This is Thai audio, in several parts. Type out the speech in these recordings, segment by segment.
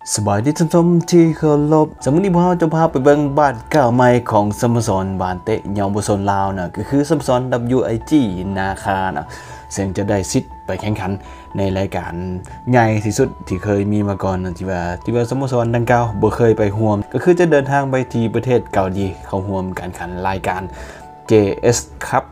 สบายดีท่านผู้ชมที่เคารพสมมุติพวกเราจะพาไปเบิ่งบ้านเก่าใหม่ของสโมสรบ้านเตะเยาวชนลาวนะก็คือสโมสร WIG นาคานะซึ่งจะได้สิทธิ์ไปแข่งขันในรายการใหญ่ที่สุดที่เคยมีมาก่อนนะที่ว่าสโมสรดังกล่าวบ่เคยไปร่วมก็คือจะเดินทางไปที่ประเทศเกาหลีเข้าร่วมการแข่งขันรายการ JS Cup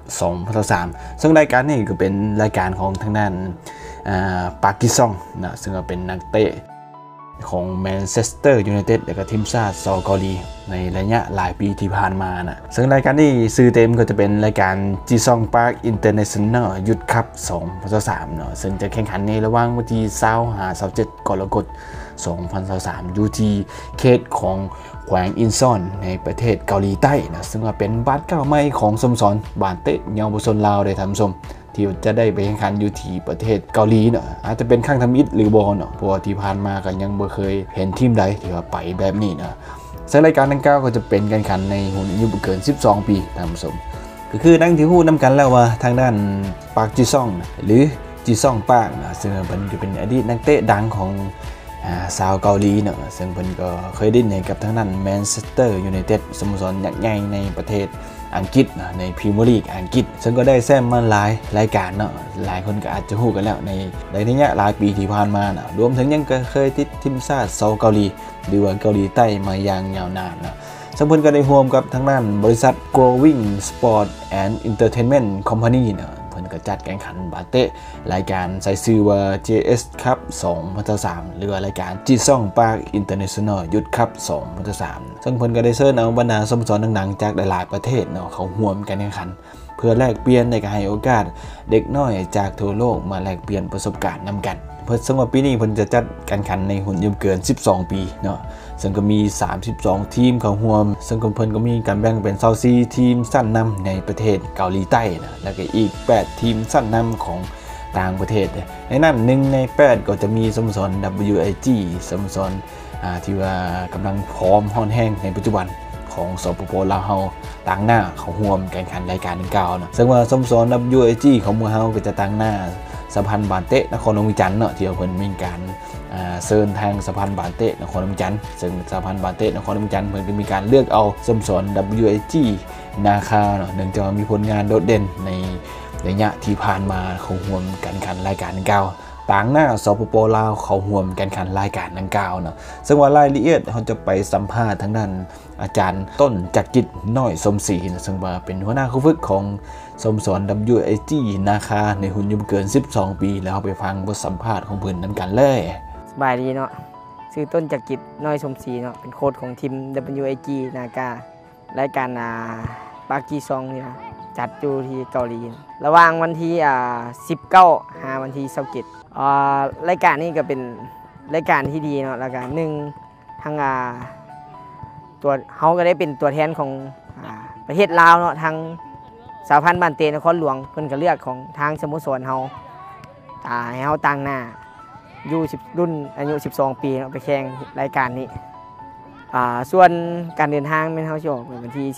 2023ซึ่งรายการนี้ก็เป็นรายการของทางด้านปากีซองนะซึ่งเป็นนักเตะของแมนเชสเตอร์ยูไนเต็ดและก็ทีมชาติเกาหลีในระยะหลายปีที่ผ่านมานะซึ่งรายการนี้ชื่อเต็มก็จะเป็นรายการจีซองปาร์คอินเตอร์เนชั่นแนลยุทธคัพ2023เนาะซึ่งจะแข่งขันในระหว่างวันที่20-27 กรกฎาคม 2023อยู่ที่เขตของแขวงอินซอนในประเทศเกาหลีใต้นะซึ่งเป็นบ้านเก่าใหม่ของสโมสรบ้านเตะเยาวชนลาวได้ทำชมที่จะได้ไปแข่งขันอยู่ที่ประเทศเกาหลีเนาะอาจจะเป็นข้างทำอิฐหรือบอลเนาะเพราะที่ผ่านมาก็ยังไม่เคยเห็นทีมใดที่ว่าไปแบบนี้นะซึ่งรายการดังกล่าวก็จะเป็นการแข่งขันในรุ่นอายุเกิน12 ปีตามสมก็คือนั่งที่หู้นำกันแล้วว่าทางด้านปาร์คจีซองหรือจีซองปาร์คนะซึ่งเป็นอดีตนักเตะดังของชาวเกาหลีเนาะซึ่งเพิ่นก็เคยดิ้นในกับทางด้านแมนเชสเตอร์ยูไนเต็ดสโมสรยักษ์ใหญ่ในประเทศอังกฤษนะในพรีเมียร์ลีกอังกฤษซึ่งก็ได้แซมมาหลายรายการเนาะหลายคนก็อาจจะรู้กันแล้วในระยะหลายปีที่ผ่านมานะรวมถึงยังเคยติดทีมชาติเกาหลีหรือว่าเกาหลีใต้มาอย่างยาวนานนะซึ่งเพิ่นก็ได้ร่วมกับทางด้านบริษัท Growing Sport and Entertainment Company นะเพิ่นก็จัดแข่งขันบาเตะรายการใช้ชื่อว่า JS Cup 2023หรือว่ารายการ Jisong Park International Youth Cup 2023ซึ่งเพิ่นก็ได้เชิญเอาบรรดาสโมสรดังๆจากหลายๆประเทศเนาะเข้าร่วมการแข่งขันเพื่อแลกเปลี่ยนในการให้โอกาสเด็กน้อยจากทั่วโลกมาแลกเปลี่ยนประสบการณ์นำกันเพื่อซึ่งว่าปีนี้เพิ่นจะจัดการแข่งขันในรุ่นอายุเกิน12 ปีเนาะซึ่งก็มี32ทีมเข้าร่วมซึ่งเพิ่นก็มีการแบ่งเป็น24ทีมชั้นนำในประเทศเกาหลีใต้นะแล้วก็อีก8ทีมชั้นนำของต่างประเทศในนั้น1ใน8ก็จะมีสโมสร WIG สโมสรที่ว่ากำลังพร้อมฮ้อนแห้งในปัจจุบันของสปป.ลาวเฮาต่างหน้าเขาร่วมการแข่งขันรายการดังกล่าวนะซึ่งว่าสโมสร WIG ของหมู่เฮาก็จะตั้งหน้าสะพานบานเตะนครหลวงวิจันทร์เนาะที่เพิ่นมีการเชิญทางสะพานบานเตะนครหลวงวิจันทร์ซึ่งสะพานบานเตะนครหลวงวิจันทร์เพิ่นก็มีการเลือกเอาสโมสร WIG นาคาเนาะเนื่องจากมีผลงานโดดเด่นในระยะที่ผ่านมาเขาร่วมการแข่งขันรายการดังกล่าวต่างหน้าสปป.ลาวเขาร่วมการแข่งขันรายการดังกล่าวเนาะซึ่งว่ารายละเอียดเขาจะไปสัมภาษณ์ทางด้านอาจารย์ต้นจักริดน้อยสมศรีนะซึ่งว่าเป็นหัวหน้าผู้ฝึกของสโมสร WIG นาคาในรุ่นอายุเกิน12 ปีแล้วไปฟังบทสัมภาษณ์ของเพิ่นนั้นกันเลยสบายดีเนาะชื่อต้นจักริดน้อยสมศรีเนาะเป็นโค้ชของทีม WIG นาการายการปากีซองนี่นะจัดอยู่ที่เกาหลีระหว่างวันที่19หาวันที่27รายการนี้ก็เป็นรายการที่ดีเนาะแล้วก็ทางตัวเฮาก็ได้เป็นตัวแทนของประเทศลาวเนาะทางสหพันธ์บ้านเตะนครหลวงเพิ่นก็เลือกของทางสโมสรเฮาให้เฮาตั้งหน้าอยู่รุ่นอายุ12 ปีเนาะไปแข่งรายการนี้ส่วนการเดินทางเป็นเฮาสิออกวันที่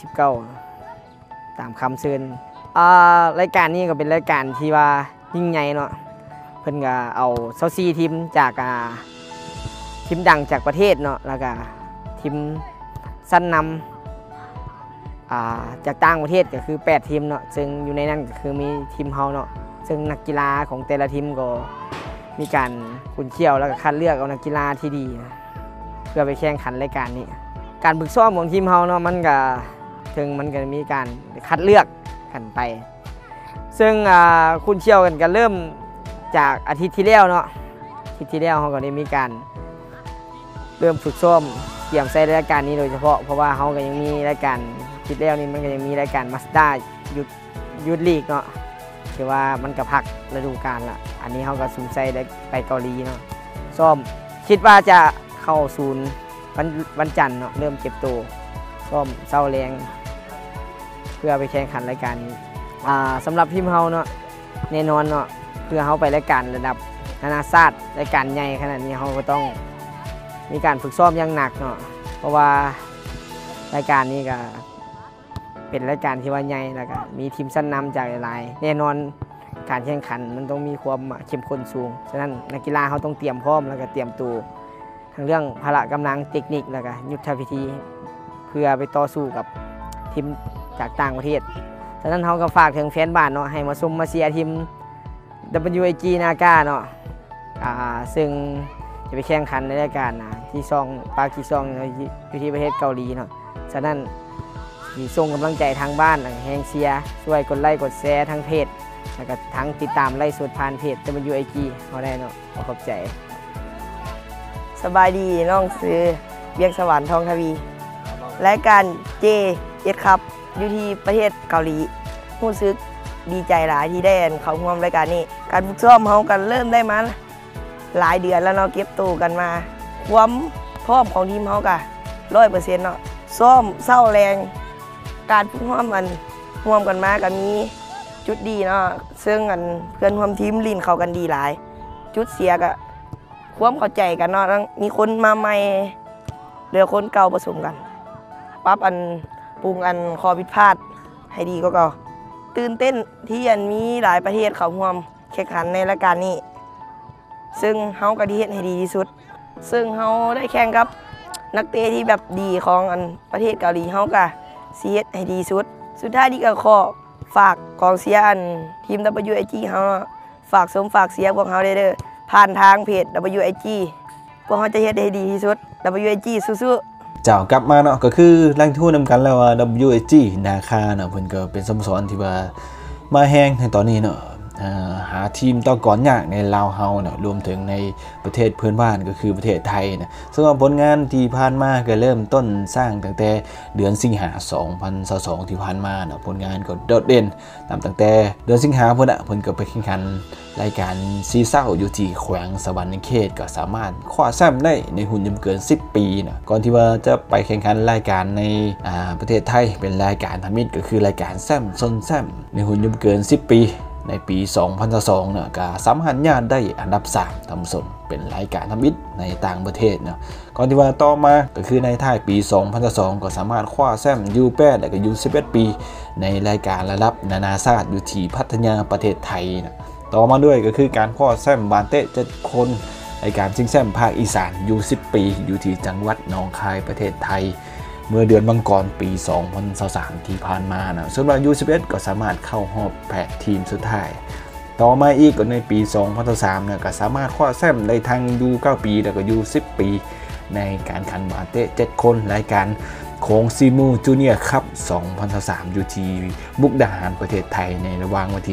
19ตามคำเชิญรายการนี้ก็เป็นรายการที่ว่ายิ่งใหญ่เนาะเพิ่นก็เอา24ทีมจากทีมดังจากประเทศเนาะแล้วก็ทีมสั้นนำจากต่างประเทศก็คือ8ทีมเนาะซึ่งอยู่ในนั้นก็คือมีทีมเฮาเนาะซึ่งนักกีฬาของแต่ละทีมก็มีการขุนเคี่ยวแล้วก็คัดเลือกเอานักกีฬาที่ดีนะเพื่อไปแข่งขันรายการนี้การฝึกซ้อมของทีมเฮาเนาะมันก็มีการคัดเลือกกันไปซึ่งขุนเคี่ยวกันเริ่มจากอาทิตย์ที่แล้วเนาะอาทิตย์ที่แล้วเขาก็ได้มีการเริ่มฝึกซ้อมเตรียมใช้รายการนี้โดยเฉพาะเพราะว่าเขาก็ยังมีรายการอาทิตย์แล้วนี่มันก็ยังมีรายการมาสด้ายุทธลีกเนาะคือว่ามันก็พักฤดูกาลละอันนี้เขาก็สูญใจได้ไปเกาหลีเนาะซ้อมคิดว่าจะเข้าศูนย์วันจันทร์เนาะเริ่มเก็บตัวซ้อมเศร้าแรงเพื่อไปแข่งขันรายการนี้สำหรับทีมเฮาเนาะแน่นอนเนาะเพื่อเขาไปรายการระดับนานาชาติรายการใหญ่ขนาดนี้เขาก็ต้องมีการฝึกซ้อมอย่างหนักเนาะเพราะว่ารายการนี้ก็เป็นรายการที่ว่าใหญ่แล้วก็มีทีมชั้นนำจากหลายแน่นอนการแข่งขันมันต้องมีความเข้มข้นสูงฉะนั้นนักกีฬาเขาต้องเตรียมพร้อมแล้วก็เตรียมตัวทั้งเรื่องพละกำลังเทคนิคแล้วก็ยุทธวิธีเพื่อไปต่อสู้กับทีมจากต่างประเทศฉะนั้นเขาก็ฝากถึงแฟนบ้านเนาะให้มาชมมาเชียร์ทีม WIG นาก้าเนาะซึ่งจะไปแข่งขันในรายการที่ซองปากีซองอยู่ที่ประเทศเกาหลีเนาะฉะนั้นส่งกำลังใจทางบ้านแฮงเชียร์ช่วยกดไลค์กดแชร์ทางเพจแล้วก็ทั้งติดตามไล่สดผ่านเพจ WIG เขาได้เนาะขอบใจสบายดีน้องซื้อเบียงสวรรค์ทองทวีรายการ J7 ครับอยู่ที่ประเทศเกาหลีรู้สึกดีใจหลายที่ได้เข้าร่วมรายการนี้การฝึกซ้อมเขากันเริ่มได้มาหลายเดือนแล้วเนาะเก็บตัวกันมาความพร้อมของทีมเขาก็100%เนาะซ้อมเศร้าแรงการฝึกซ้อมมันร่วมกันมาก็มีจุดดีเนาะซึ่งเพื่อนร่วมทีมลินเข้ากันดีหลายจุดเสียก็ความเข้าใจกันเนาะมีคนมาใหม่เหลือคนเก่าผสมกันปรับปรุงข้อผิดพลาดให้ดีก็ตื่นเต้นที่มีหลายประเทศเข้าร่วมแข่งขันในรายการนี้ซึ่งเฮาก็ได้เฮ็ดให้ดีที่สุดซึ่งเฮาได้แข่งกับนักเตะที่แบบดีของประเทศเกาหลีเฮาก็สิเฮ็ดให้ดีสุดสุดท้ายนี้ก็ขอฝากกองเชียร์ทีม WIG เฮาฝากฝากเชียร์พวกเฮาได้เด้อผ่านทางเพจ WIG พวกเฮาจะเฮ็ดให้ดีที่สุด WIG สู้ๆเจ้ากลับมาเนาะก็คือแรงทู่นำกันแล้วว่า WIG นาคาเนาะเพิ่นก็เป็นสโมสรที่ว่ามาแฮงในตอนนี้เนาะหาทีมต่อก่อนยากในลาวเฮาเนาะรวมถึงในประเทศเพื่อนบ้านก็คือประเทศไทยนะซึ่งผลงานที่ผ่านมาก็เริ่มต้นสร้างตั้งแต่เดือนสิงหาคม 2022 ที่ผ่านมาเนาะผลงานก็โดดเด่นตั้งแต่เดือนสิงหาคมเพิ่นก็ไปแข่งขันรายการซีซั่นอยู่ที่แขวงสะวรรณเขตก็สามารถคว้าแชมป์ได้ในหุ่นยนต์เกิน10 ปีนะก่อนที่ว่าจะไปแข่งขันรายการในประเทศไทยเป็นรายการทมิตรก็คือรายการแชมป์ซนแชมป์ในหุ่นยนต์เกิน10 ปีในปี 2022 เนี่ยก็สำคัญญาติได้อันดับ 3ทำสมเป็นรายการทำอิฐในต่างประเทศเนาะก่อนที่ว่าต่อมาก็คือในท้ายปี 2022 ก็สามารถคว้าแชมป์ U8 และก็ U11 ปีในรายการระดับนานาชาติอยู่ที่พัทยาประเทศไทยนะต่อมาด้วยก็คือการคว้าแชมป์บานเตะ7 คนในการชิงแชมป์ภาคอีสาน U10 ปีอยู่ที่จังหวัดหนองคายประเทศไทยเมื่อเดือนมังกรปี 2023 ที่ผ่านมานะส่วนว่า U11 ก็สามารถเข้ารอบ8 ทีมสุดท้ายต่อมาอีกก็ในปี 2023 เนี่ยก็สามารถคว้าแชมป์ได้ทั้ง U9 ปีแล้วก็ U10 ปีในการแข่งบาเตะ7 คนรายการโค้งซีมูจูเนียร์คัพ 2023 อยู่ที่มุกดาหารประเทศไทยในระหว่างวันที่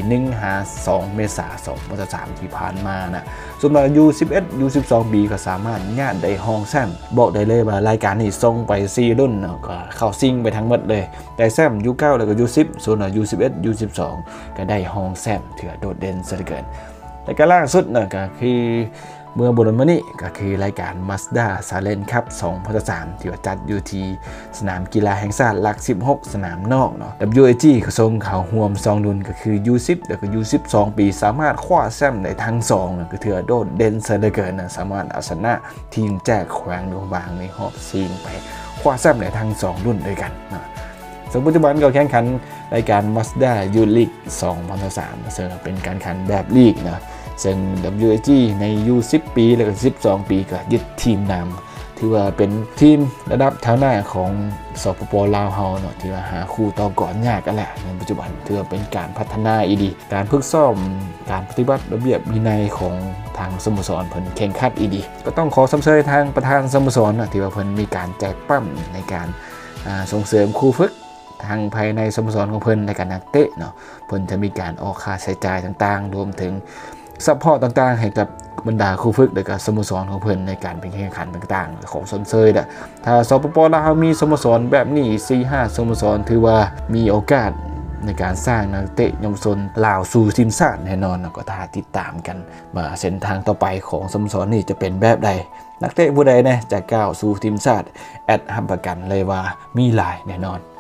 1-2 เมษายน 2023 ที่ผ่านมานะส่วนว่า U11 U12 ปีก็สามารถญาติได้ห้องแชมป์บอกได้เลยว่ารายการนี้ส่งไป4 รุ่นก็เข้าซิ่งไปทั้งหมดเลยแต่แชมป์ U9 แล้วก็ U10 ส่วนว่า U11 U12 ก็ได้ห้องแชมป์ถือโดดเด่นซะเหลือเกินแต่ก็ล่าสุดนะก็คือเมื่อบนมานี่ก็คือรายการ Mazda Challenge Cup 2023 ที่จัดอยู่ที่สนามกีฬาแห่งชาติหลัก 16 สนามนอกเนาะ WIG ก็ส่งเข้าร่วม2 รุ่นก็คือ U10 แล้วก็ U12 ปีสามารถคว้าแชมป์ได้ทั้ง2นะก็ถือโดดเด่นซะเหลือเกินนะสามารถเอาชนะทีมแจกแขวงหลวงบางในรอบชิงไปคว้าแชมป์ได้ทั้ง2 รุ่นด้วยกันนะซึ่งปัจจุบันก็แข่งขันรายการ Mazda Youth League 2023ซึ่งเป็นการแข่งแบบลีกนะซึ่ง WIG ใน U10 ปีแล้วก็12 ปีก็ยึดทีมนำถือว่าเป็นทีมระดับแถวหน้าของสปป.ลาวเฮาเนาะที่ว่าหาคู่ต่อก่อนยากกันแหละในปัจจุบันถือว่าเป็นการพัฒนาอีดีการฝึกซ้อมการปฏิบัติระเบียบวินัยของทางสโมสรเพิ่นแข่งขันอีดีก็ต้องขอสรรเสริญทางประธานสโมสรนะที่ว่าเพิ่นมีการแจกปั้มในการส่งเสริมครูฝึกทางภายในสโมสรของเพิ่นในการนักเตะเนาะเพิ่นจะมีการออกค่าใช้จ่ายต่างๆรวมถึงซัพพอร์ตต่างๆให้กับบรรดาครูฝึกและก็สโมสรของเพิ่นในการเป็นแข่งขันต่างๆของสนเซยถ้าสปป.ลาวมีสโมสรแบบนี้ 4-5 สโมสรถือว่ามีโอกาสในการสร้างนักเตะเยาวชนลาวสู่ทีมชาติแน่นอนก็ถ้าติดตามกันว่าเส้นทางต่อไปของสโมสรนี้จะเป็นแบบใดนักเตะผู้ใดนะจะก้าวสู่ทีมชาติแอดรับประกันเลยว่ามีหลายแน่นอน